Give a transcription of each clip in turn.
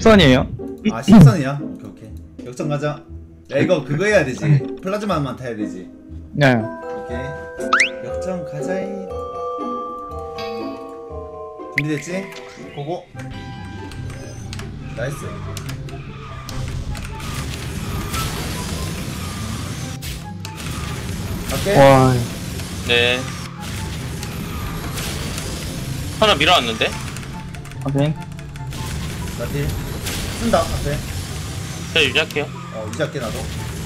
10선이에요. 아 10선이야? 오케이 오케이. 역전 가자. 야 이거 그거 해야 되지. 플라즈마만 타야 되지. 네. 오케이. 역전 가자이. 준비됐지? 고고. 나이스. 오케이. 와. 네. 하나 밀어왔는데? 오케이. 나딜 쓴다 앞에. 저 유지할게요. 유지할게 나도.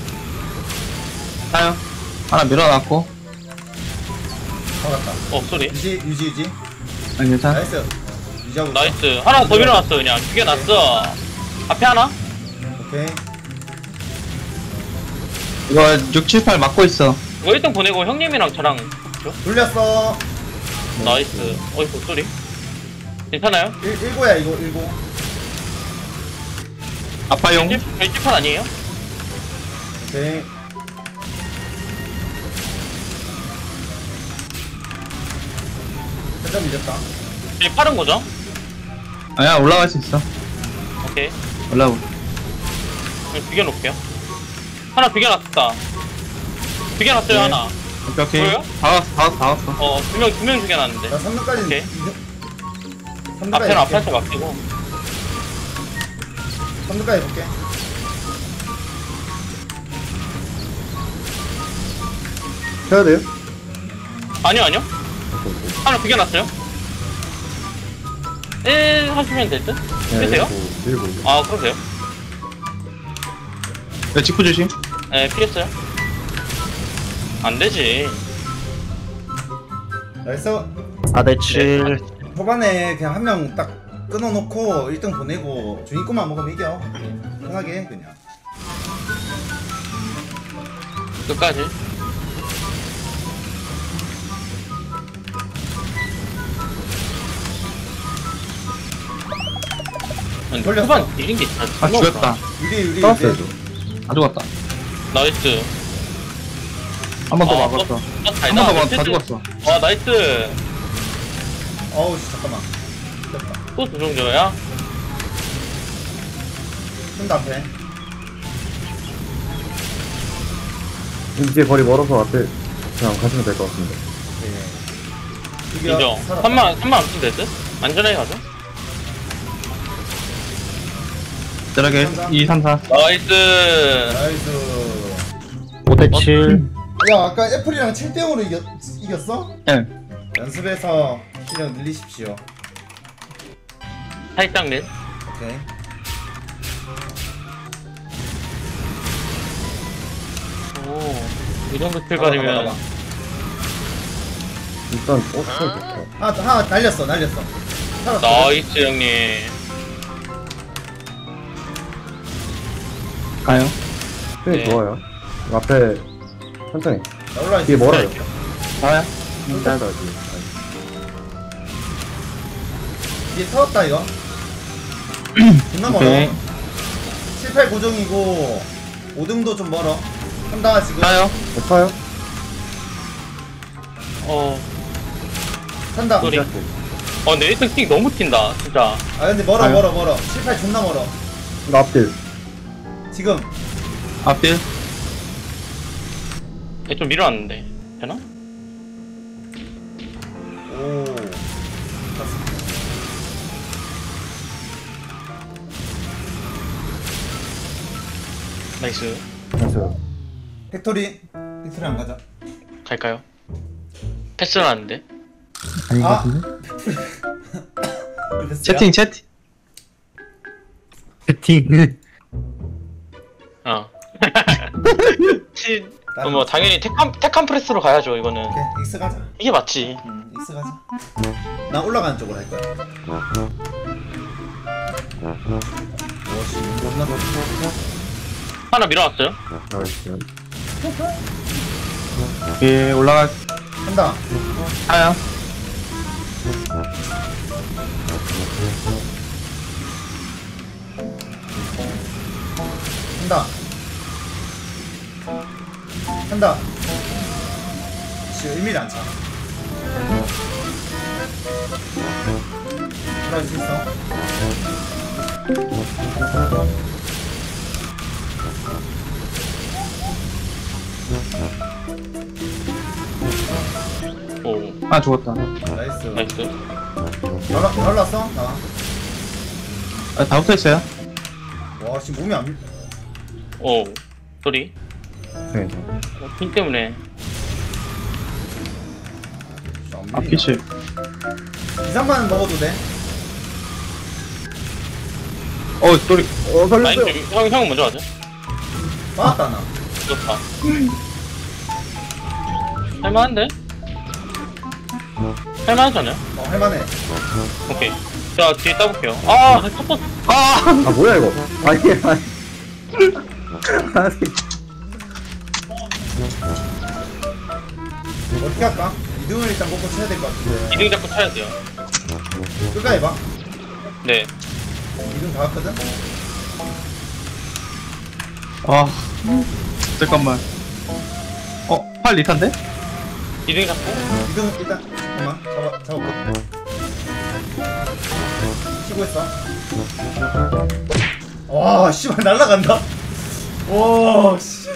타요. 하나 밀어놨고. 막았다. 쏘리. 유지. 아니, 괜찮아. 나이스. 유지하고. 있어. 나이스. 하나 더 밀어놨어, 그냥. 죽여놨어. 앞에 하나? 오케이. 이거 6, 7, 8 막고 있어. 이거 1등 보내고 형님이랑 저랑 줘? 돌렸어. 나이스. 어이구, 쏘리. 괜찮아요? 19야 이거 19. 아파용. 벨집판 아니에요? 오케이. 살짝 밀렸다. 벨 파른 거죠? 아니야, 올라갈 수 있어. 오케이. 올라오고. 그냥 비겨놓을게요. 하나 비겨놨다. 비겨놨어요, 네. 하나. 오케이, 오케이. 보여요? 다 왔어. 두 명 죽여놨는데. 나 3등까지. 오케이. 3등까지. 앞에는 앞에서 맡기고. 3등까지 볼게. 해야 돼요? 아니요. 하나 비겨놨어요. 1 하시면 될 듯? 되세요? 일곱. 아, 그러세요? 야, 직구 조심. 네, 피했어요. 안 되지. 나이스. 4대 7. 초반에 그냥 한 명 딱 끊어놓고 1등 보내고 주인공만 먹으면 이겨. 편하게 해, 그냥. 끝까지. 돌렸어. 후반 이긴 게 진짜 아, 존나 죽였다. 없다. 유리. 싸웠어야죠. 다 죽었다. 나이스. 한 번 더 아, 막았어. 다 한 번 더 막았어. 다 죽었어. 와, 나이스. 어우 씨, 잠깐만. 됐다. 또 두 정도야? 손 앞에. 이제 거리 멀어서 앞에 그냥 가시면 될 것 같습니다. 네. 인정. 3만 안 쓰면 될 듯? 안전하게 가자. 저렇게 2, 3, 4. 나이스. 나이스. 5대 7. 야 아까 애플이랑 7대 0으로 이겼어? 네. 연습해서 실력 늘리십시오. 살짝 넷. 오케이. 오, 이 정도 킬까지면. 일단 좋다. 하나 날렸어. 살았어. 나이스, 형님. 가요. 네. 네. 좋아요. 앞에 천천히. 나 올라와 뒤에 있어. 멀어요. 가요. 짧다 뒤에. 뒤에 터졌다 이거. 존나 멀어. 오케이. 7, 8 고정이고 5등도 좀 멀어. 한다 지금. 가요. 타요? 산다. 소리. 근데 1등 킥 너무 튄다, 진짜. 아 근데 멀어. 가요? 멀어. 7, 8 존나 멀어. 나 앞길. 지금. 앞길. 얘 좀 밀어놨는데. 되나? 오. 나이스. 됐어요. 팩토리 안 가자. 갈까요? 패스를 하는데? 아닌 것 아. 같은데? 채팅. 채팅. 배팅. 뭐 당연히 테칸 프레스로 가야죠, 이거는. 오케이 익스 가자. 이게 맞지. 익스 가자. 나 올라가는 쪽으로 할 거야. 오씨 존나 하나 밀어놨어요. 나이스. 예, 올라갈. 한다. 가요. 한다. 씨 의미를 안 차. 돌아줄 수 있어. 오 아 죽었다. 나이스. 나이스. 올랐어? 나. 다 붙어있어요. 와 지금 몸이 안 밀. 오 소리. 네. 핑 때문에. 안 밀리나? 피치. 이상만 먹어도 돼. 소리. 라인 살려주세요. 좀 형은 먼저 가자. 맞았다 나. 좋다. 할만한데? 할만하잖아요. 할만해. 오케이. 자 뒤에 따볼게요. 아 첫 번째. 아 뭐야 이거? 아니 아니. 아니. 어떻게 할까? 2등을 일단 먹고 쳐야 될 것 같은데. 2등 잡고 쳐야 돼요. 끝까지 봐. 네. 2등 다 왔거든? 잠깐만. 8 리터인데? 2등 잡고. 2등 일단 잠깐만 잡아볼게. 쉬고 있어. 와 씨발 날라간다. 와 씨.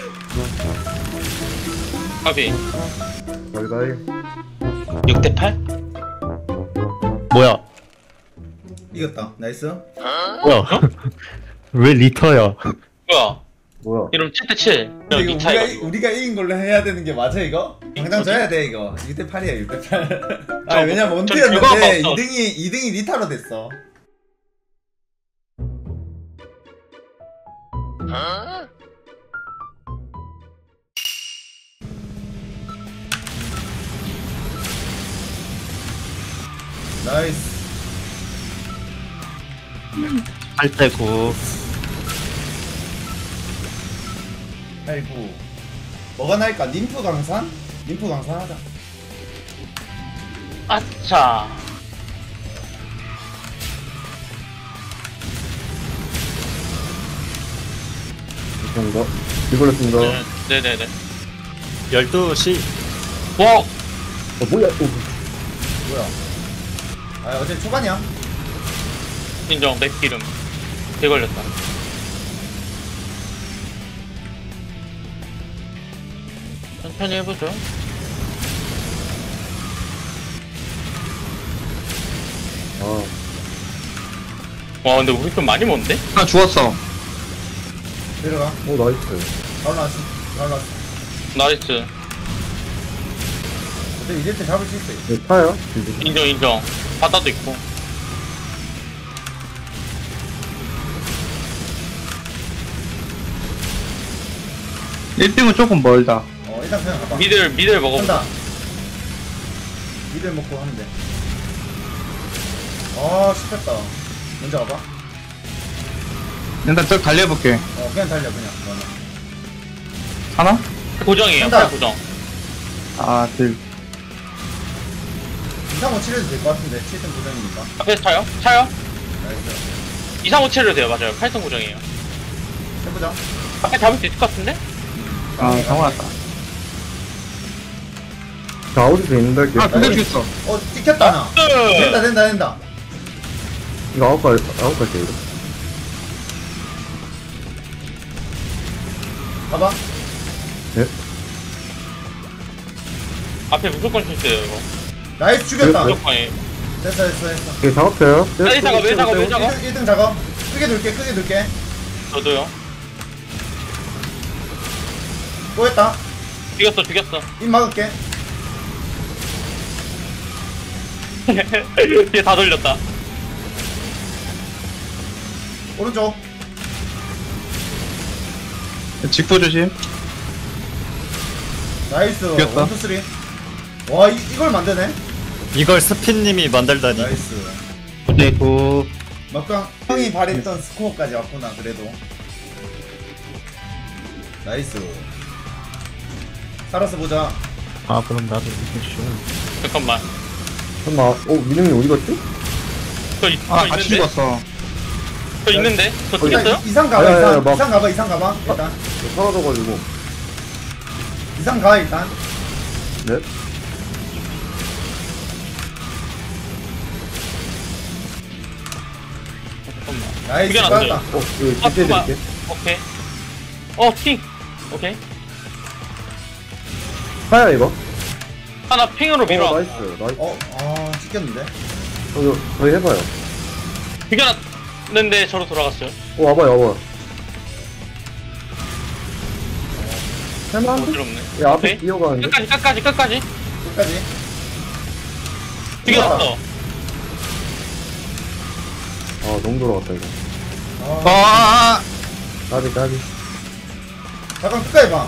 가비. 가위가위. 6대8? 뭐야? 이겼다. 나이스. 뭐야? 왜 리터야? 뭐야? 뭐야? 이러면 7대7. 근데 이거 2차 이거. 우리가 이긴 걸로 해야 되는 게 맞아 이거? 당장 져야 돼 이거. 6대8이야 6대8. 아 왜냐면 원투였는데 결과가 없어. 2등이 리타로 됐어. 나이스. 8대9. 아이고 뭐가 나을까? 림프 강산? 림프 강산 하자. 아차. 감사합니다. 이걸렸습니다. 네네네. 12시. 와! 뭐야? 뭐야? 아 어제 초반이야. 인정, 맥기름. 개 걸렸다. 천천히 해보죠. 아 와, 근데 우리 좀 많이 먼데? 아 죽었어. 내려가. 오 나이스. 바로 나왔어. 바로 나왔어. 나이스. 근데 이럴 때 잡을 수 있어. 네, 타요. 지금. 인정. 바다도 있고. 일등은 조금 멀다. 일단 그냥 가봐. 미들 먹어보자. 한다. 미들 먹고 하면 돼. 아 씹혔다. 먼저 가봐. 일단 저 달려볼게. 그냥 달려 그냥. 너는. 하나? 고정이에요, 한다. 팔 고정. 아, 둘. 235 될 것 같은데 7등 고정이니까. 앞에서 차요? 차요? 나이스. 2357로 돼요, 맞아요. 8등 고정이에요. 해보자. 앞에 잡을 수 있을 것 같은데? 아, 성공했다. 자 아웃에서 있는데 할게요. 아, 근데 죽였어. 찍혔다 나. 된다. 이거 아웃 갈게요 이거. 가봐. 네. 앞에 무조건 실수예요, 이거. 나이스 죽였다. 네, 무조건이. 됐어. 이게 작업해요. 왜 작업? 1등 작업. 크게 둘게. 저도요. 또 했다. 죽였어. 입 막을게. 뒤에 다 돌렸다. 오른쪽. 직보 조심. 나이스. 이겼다. 1, 2, 3. 와 이걸 만드네. 이걸 스핀님이 만들다니. 나이스. 네, 9. 막강 형이 바랬던 스코어까지 왔구나 그래도. 나이스. 살아서 보자. 아, 그럼 나도 이렇게 쉬워. 잠깐만. 잠깐만. 민영이 어디 갔지? 저 아, 같이 있는데? 죽었어. 저 있는데? 저 일단 죽였어요? 이상 가봐. 아니, 이상. 막- 이상 가봐. 일단 사라져가지고. 이상 가 일단. 네. 잠깐만. 나이스 그게 낫지. 빠졌다. 이거 집중해드릴게. 오케이. 핑. 오케이. 파야, 이거? 하나 핑으로 밀어. 나이스, 나이스. 찍혔는데? 이거 저희 해봐요. 비겨놨는데 저로 돌아갔어요. 와봐요, 와봐요. 할만한데? 어지럽네. 야, 앞에 오케이. 뛰어가는데? 끝까지. 끝까지. 비겨놨어. 너무 돌아갔다, 이거. 까비, 까비. 잠깐 끝까지 봐.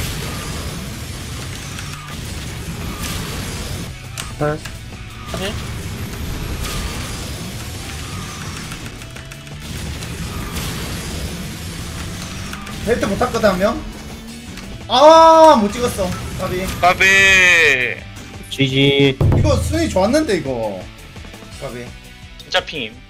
팔. 다시. 헬트 못 탔거든 한 명. 못 찍었어. 까비. 까비. GG. 이거 순위 좋았는데 이거. 까비. 진짜 핑임.